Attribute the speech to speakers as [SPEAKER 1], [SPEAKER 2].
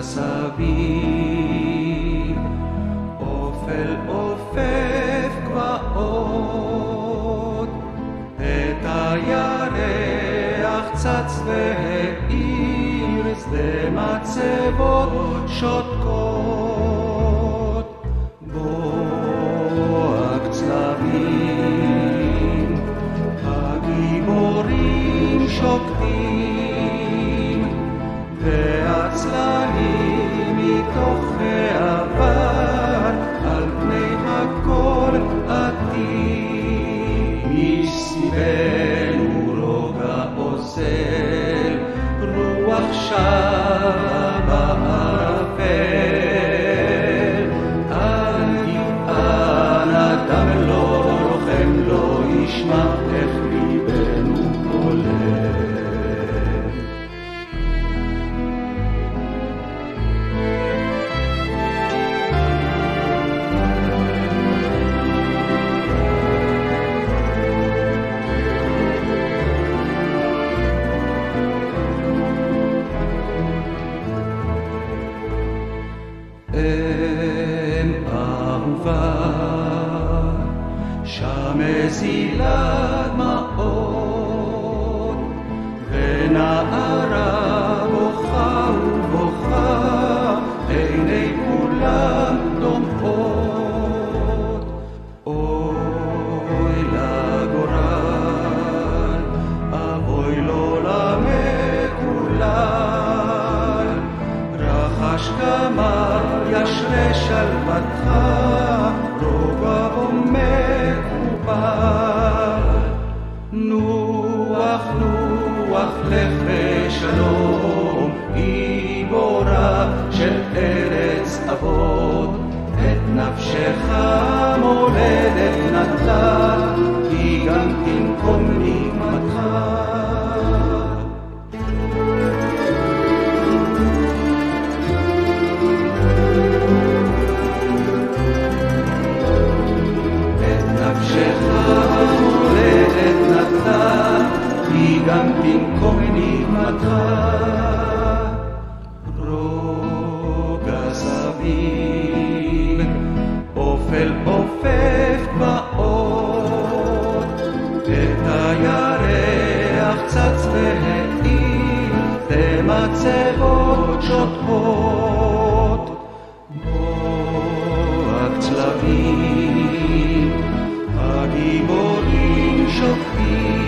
[SPEAKER 1] סביב, אופל עופף גבעות, את הירח צץ והאיר שדה מצבות שותקות, בוהק צלבים, הגיבורים שוקטים, והצללים מתוך העבר על פני הכל עתיד. מסביבנו רוגע אוזל, רוח שבה בערפל, אל יטען אדם לא לוחם, לא ישמע איך ליבנו עולה. אם אהובה, שם מזילה דמעות, ונערה בוכה ובוכה, עיני כולם דומעות. אוי לגורל, אבוי לו למקולל, רחש כמה ישרה שלוותך, רוגע ומקובל. נוח נוח לך בשלום, גיבורה של ארץ אבות, את נפשך מולדת נטלה, היא גם תנקום נקמתך. גם במקום נקמתך, רוגע סביב, אופל עופף גבעות, את הירח צץ והאיר, ומצבות שותקות, בוהק צלבים, הגיבורים שוקטים,